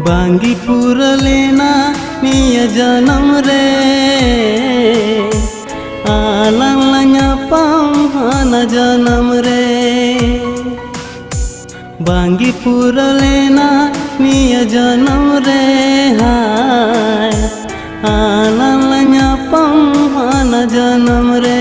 बांगी पूरा लेना निया जन्म रे आlang lanya pam hana जन्म रे बांगी पूरा लेना निया जन्म रे हाय आlang lanya pam hana जन्म रे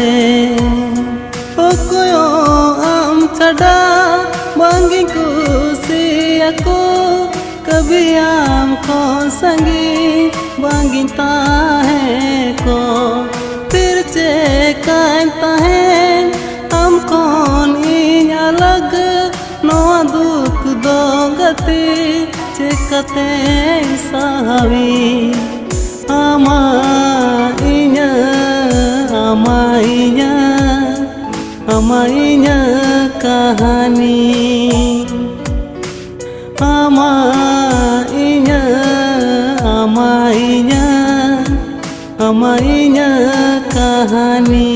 ओकोयो आम चढ़ा बांगी कुसी ako कभी आम को संगी बांगी ताहे को फिर चेकाता है हम कौन इन अलग नोआ दुख दो गति चेकते सावी आमा इन्या कहानी amainya kehani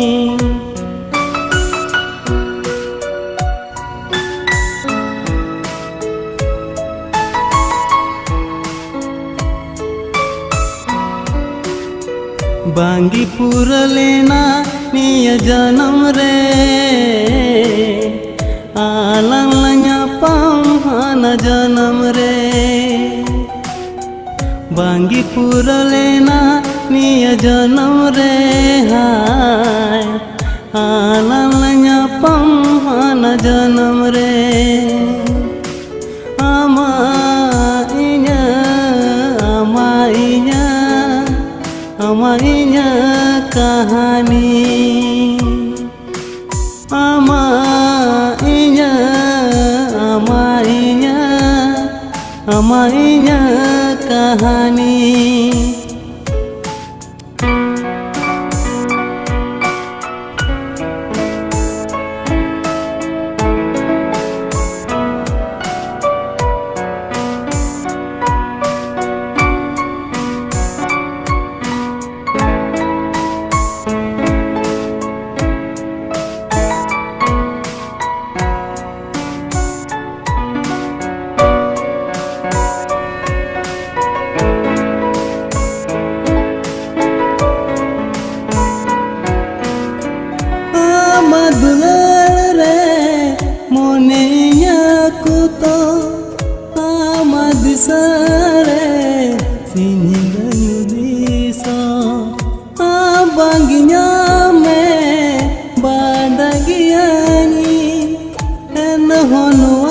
बांगी पूरा लेना निया जन्म रे आlang lanya pam hana जन्म रे बांगी पूरा लेना निया जन्म रे हाय आlang lanya pam hana जन्म रे amainya kehani amainya kehani Madulal re monenya kuto amadisare sininganu diso abanginya me badagiani en honu